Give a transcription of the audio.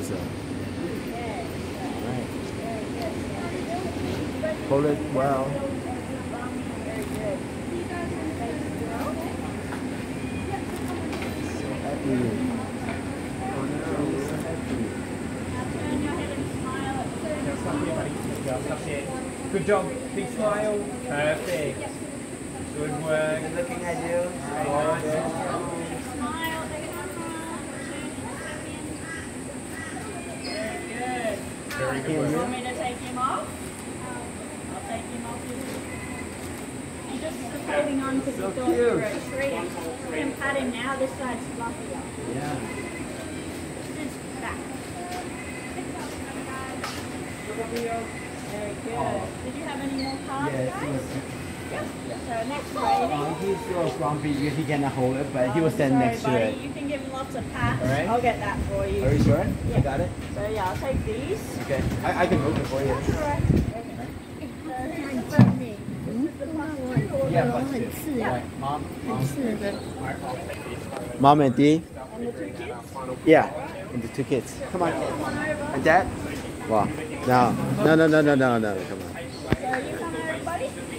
So. Alright. Hold it well. So happy. Good job. Big smile. Perfect. Good work. Good looking at you. Smile. Very good work. You want me to take him off? I'll take him off. He's just holding on because he thought you were a tree. You can pat him now. This side's fluffier. Yeah. Just back. Very good. Did you have any more cards, guys? Yep. So next rating. He's so grumpy because he cannot hold it, but he will stand next to it. You can give him lots of pats. All right. I'll get that for you. Are you sure? Yeah. I got it? So yeah, I'll take these. Okay. I can move it for you. That's all right. Yeah, but two. Right. Mom. Mom and Dee? And the 2 kids? Yeah. And the 2 kids. Come on. And Dad? Wow. No. Come on. So you come over, buddy.